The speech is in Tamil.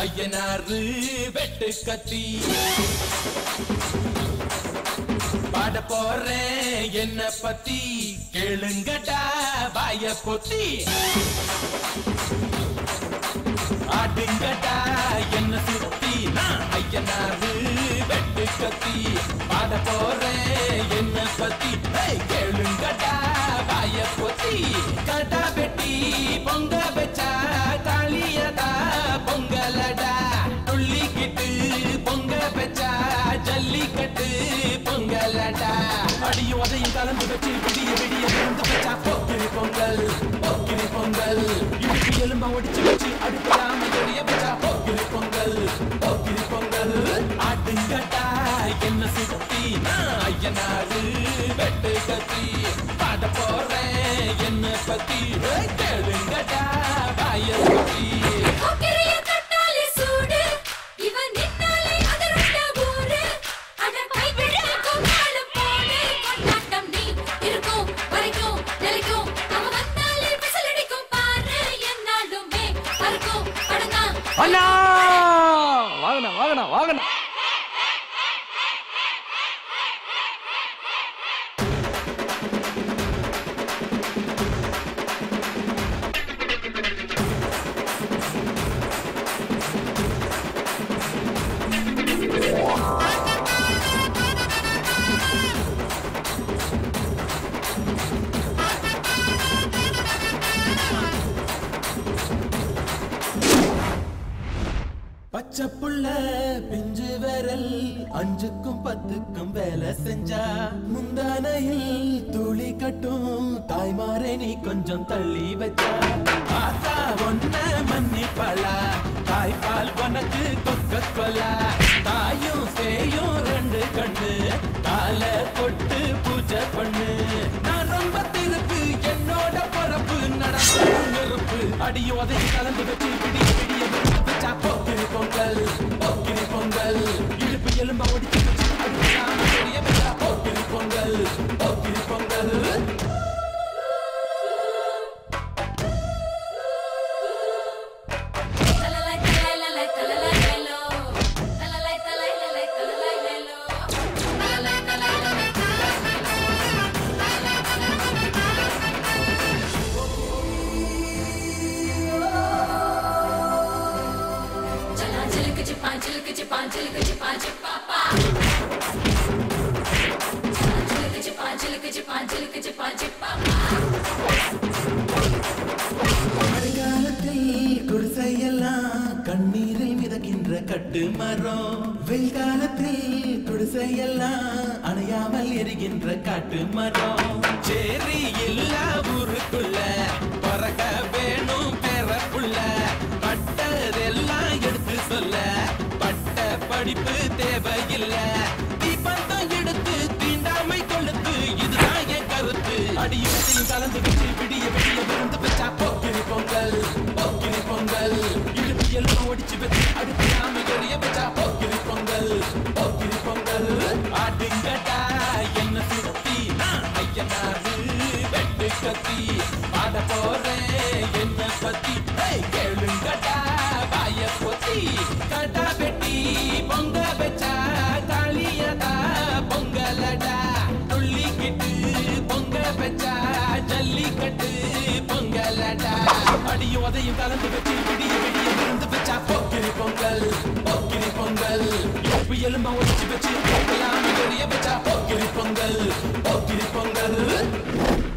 ஐயனாரு வெட்டு கத்தி பாட போறேன் என்ன பத்தி கேளுங்கடா வாய பொத்தி ஆடுங்கடா என்ன சுத்தி நான் ஐயனாரு வெட்டு கத்தி பாட போறேன் என்ன பத்தி கேளுங்கடா வாய பொத்தி கடா வெட்டி பொங்க வச்சா காளியடா பொங்கலடா துள்ளிக்கிட்டு பொங்க வச்சா ஜல்லிக்கட்டு பொங்கலடா அடியும் அதையும் கலந்து வச்சு விடிய விடிய விழுந்து வச்சா போக்கிரி பொங்கல் இடுப்பு எலும்ப ஒடிச்சு வச்சு அடுப்படாம எரிய வச்சா போக்கிரி பொங்கல் ஆடுங்கட்டா என்ன சுத்தி நான் ஐயனாரு வெட்டு கத்தி பாட போறேன் என்ன பத்தி கேளுங்கட்டா வாய பத்தி அண்ணா வாங்கண்ணா வாங்கண்ணா வாங்கண்ணா பச்சை புள்ள பிஞ்சு விரல் 5க்கும் 10க்கும் வேலை செஞ்சா முந்தானையில் துளி கட்டும் தாய்மாரே நீ கொஞ்சம் தள்ளி வச்சா ஆத்தா ஒன்ன மன்னிப்பலா தாய்ப்பால் உனக்கு கொக்க கொல்லா தாயும் சேயும் 2 கண்ணு கால கொட்டு பூஜை பண்ணு நான் ரொம்ப திருப்பு என்னோட பொறப்பு நடப்பு நெருப்பு அடியும் அதை கலந்து வச்சு விடிய விடிய வச்சா போக்கிரி பொங்கல் இடுப்பு எலும்ப ஒடிச்சு வச்சு அடுப்படாம எரிய வச்சா போக்கிரி பொங்கல் மழைக்காலத்தில் குடிசையெல்லாம் கண்ணீரில் மிதக்கின்ற கட்டு மரம் வெயில் காலத்தில் குடிசையெல்லாம் அணையாமல் எரிகின்ற காட்டு மரம் சேரி இல்லா ஊருக்குள்ள பறக்க வேணும் பேரப்புள்ள பட்டதெல்லாம் எடுத்து சொல்ல பட்ட படிப்பு தேவையில்லை தீபந்தம் எடுத்து தீண்டாமை கொளுத்து இதுதான் என் கருத்து அடியும் கலந்து வச்சு விடிய விடிய விழுந்து வச்சா போக்கிரி பொங்கல் இடுப்பு எலும்ப ஒடிச்சு வச்சு அடுப்படாம எரிய வச்சா போக்கிரி பொங்கல் ஆடுங்கட்டா என்ன சுத்தி நான் ஐயனாரு வெட்டு கத்தி பாட போறேன் என்ன பத்தி கேளுங்கட்டா வாய பொத்தி கடா வெட்டி பொங்க வச்சா காளியடா பொங்கலடா துள்ளிக்கிட்டு பொங்க வச்சா ஜல்லிக்கட்டு பொங்கலடா அடியும் அதையும் கலந்து வச்சு விடிய விடிய விழுந்து வச்சா போக்கிரி பொங்கல் இடுப்பு எலும்ப ஒடிச்சு வச்சு போக்கலாம எரிய வச்சா போக்கிரி பொங்கல்